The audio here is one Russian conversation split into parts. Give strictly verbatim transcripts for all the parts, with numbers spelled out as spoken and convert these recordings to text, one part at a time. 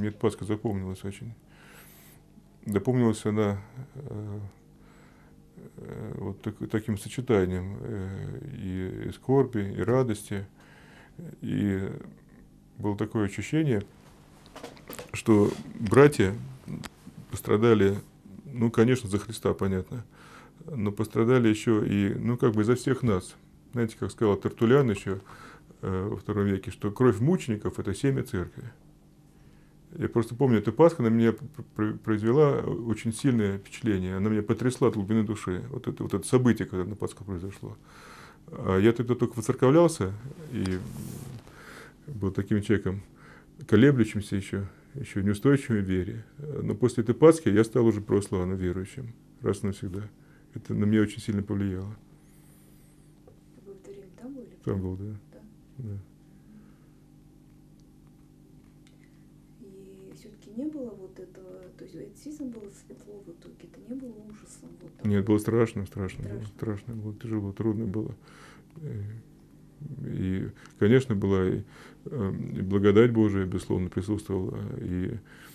мне эта Пасха запомнилась очень. Запомнилась она э, э, вот так, таким сочетанием э, и, и скорби, и радости. И было такое ощущение, что братья пострадали, ну, конечно, за Христа, понятно, но пострадали еще и, ну, как бы за всех нас. Знаете, как сказал Тертуллиан еще э, во втором веке, что кровь мучеников – это семя церкви. Я просто помню, эта Пасха на меня произвела очень сильное впечатление. Она меня потрясла от глубины души. Вот это, вот это событие, когда на Пасху произошло. А я тогда только воцерковлялся и был таким человеком, колеблющимся еще, еще неустойчивой в вере. Но после этой Пасхи я стал уже православно верующим. Раз и навсегда. Это на меня очень сильно повлияло. Вы в это время там были? Там был, да. Да. Да. И все-таки не было вот этого, то есть это действительно было светло в итоге, это не было ужасом? Вот Нет, было страшно, страшно, страшно. было, страшно было, тяжело, трудно было. И, конечно, была и, и благодать Божия, безусловно, присутствовала, и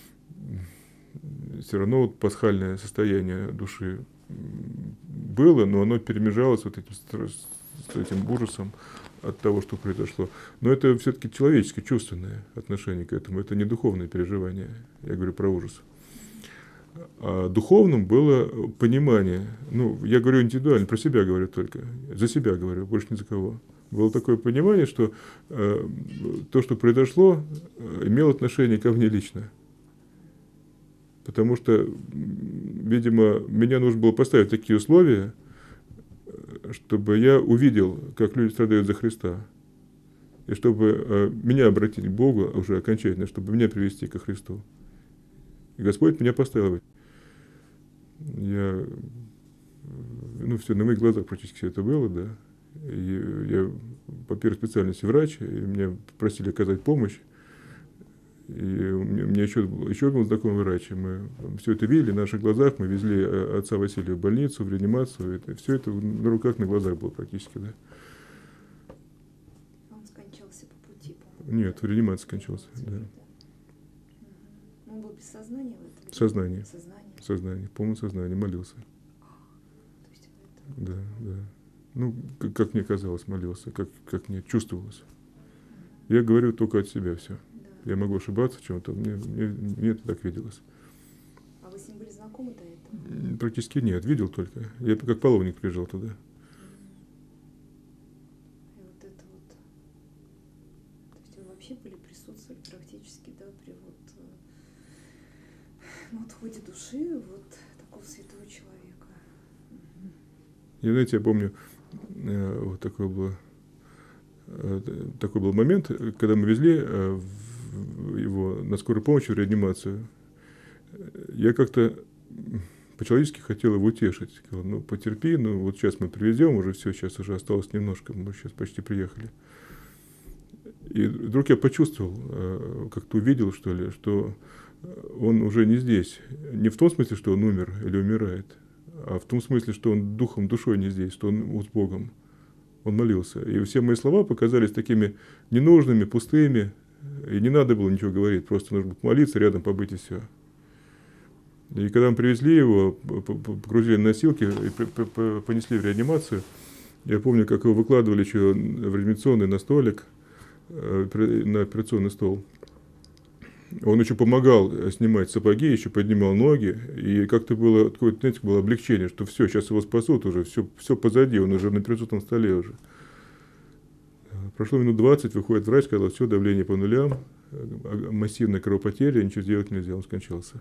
все равно вот пасхальное состояние души было, но оно перемежалось вот этим, с этим ужасом от того, что произошло. Но это все-таки человеческое, чувственное отношение к этому, это не духовное переживание, я говорю про ужас. А духовным было понимание, ну, я говорю индивидуально, про себя говорю только, за себя говорю, больше ни за кого. Было такое понимание, что э, то, что произошло, имело отношение ко мне лично. Потому что, видимо, меня нужно было поставить такие условия, чтобы я увидел, как люди страдают за Христа. И чтобы э, меня обратить к Богу уже окончательно, чтобы меня привести ко Христу. И Господь меня поставил. Я, ну, все на моих глазах практически все это было, да. И я по первой специальности врач, и меня просили оказать помощь. И у меня, у меня еще, еще был знакомый врач, и мы все это видели на наших глазах, мы везли отца Василия в больницу, в реанимацию, это, все это на руках, на глазах было практически, да. Он скончался по пути, по-моему? Нет, в реанимации скончался, да. да. Угу. Он был без сознания в этом? Сознание. Сознание. Сознание, полное сознание, молился. То есть это... Да, да. Ну, как, как мне казалось, молился, как, как мне чувствовалось. Я говорю только от себя все. Да. Я могу ошибаться в чем-то, мне, мне, мне это так виделось. А вы с ним были знакомы до этого? Практически нет, видел только. Я как половник приезжал туда. И вот это вот... То есть вы вообще были, присутствовали практически, да, при вот, ну, отходе души вот такого святого человека. И знаете, я помню, э, вот такой был, э, такой был момент, когда мы везли э, в, его на скорую помощь в реанимацию. Я как-то по-человечески хотел его утешить. Сказал, ну, потерпи, ну, вот сейчас мы привезем, уже все, сейчас уже осталось немножко, мы сейчас почти приехали. И вдруг я почувствовал, э, как-то увидел, что ли, что он уже не здесь. Не в том смысле, что он умер или умирает, а в том смысле, что он духом, душой не здесь, что он с Богом. Он молился. И все мои слова показались такими ненужными, пустыми. И не надо было ничего говорить, просто нужно было молиться, рядом побыть и все. И когда мы привезли его, погрузили на носилки и понесли в реанимацию, я помню, как его выкладывали еще в реанимационный на столик, на операционный стол. Он еще помогал снимать сапоги, еще поднимал ноги, и как-то было, такое, знаете, было облегчение, что все, сейчас его спасут уже, все, все позади, он уже на операционном столе уже. Прошло минут двадцать, выходит врач, сказал, все, давление по нулям, массивная кровопотеря, ничего сделать нельзя, он скончался.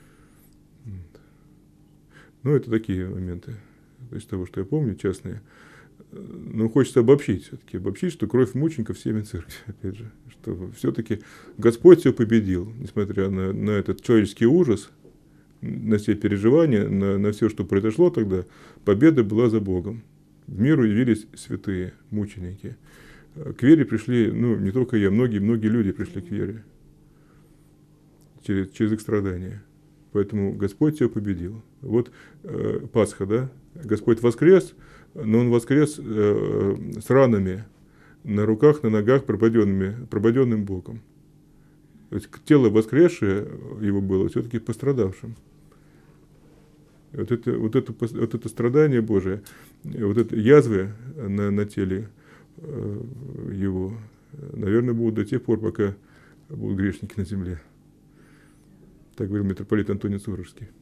Ну, это такие моменты, то есть того, что я помню, частные. Но хочется обобщить, все-таки обобщить, что кровь мучеников семя церкви, опять же, что все-таки Господь все победил, несмотря на, на этот человеческий ужас, на все переживания, на, на все, что произошло тогда, победа была за Богом. В миру явились святые мученики. К вере пришли, ну, не только я, многие-многие люди пришли к вере через, через их страдания. Поэтому Господь все победил. Вот э, Пасха, да? Господь воскрес, но Он воскрес э, с ранами на руках, на ногах, прободенными, прободенным Богом. То есть тело воскресшее его было все-таки пострадавшим. И вот это, вот, это, вот это страдание Божие, вот это язвы на, на теле э, его, наверное, будут до тех пор, пока будут грешники на земле. Так говорил митрополит Антоний Суворовский.